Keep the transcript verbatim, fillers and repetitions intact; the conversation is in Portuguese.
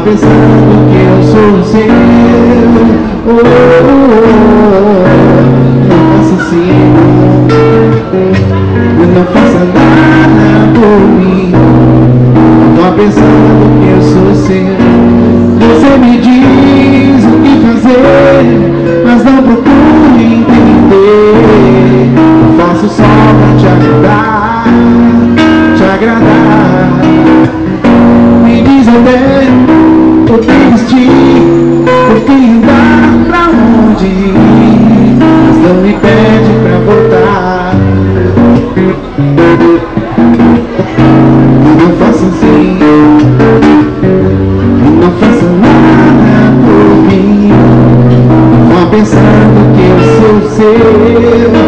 pensando que eu sou seu. Oh, oh, oh, não faça assim, não faça nada por mim. Tô pensando que eu sou seu. Você me diz o que fazer, mas não procure entender. Eu faço só pra te agradar, te agradar. Me diz até o que vestir, o que andar, pra onde ir, mas não me pede pra voltar. Não faça assim, não faça nada por mim. Vá pensando que eu sou seu.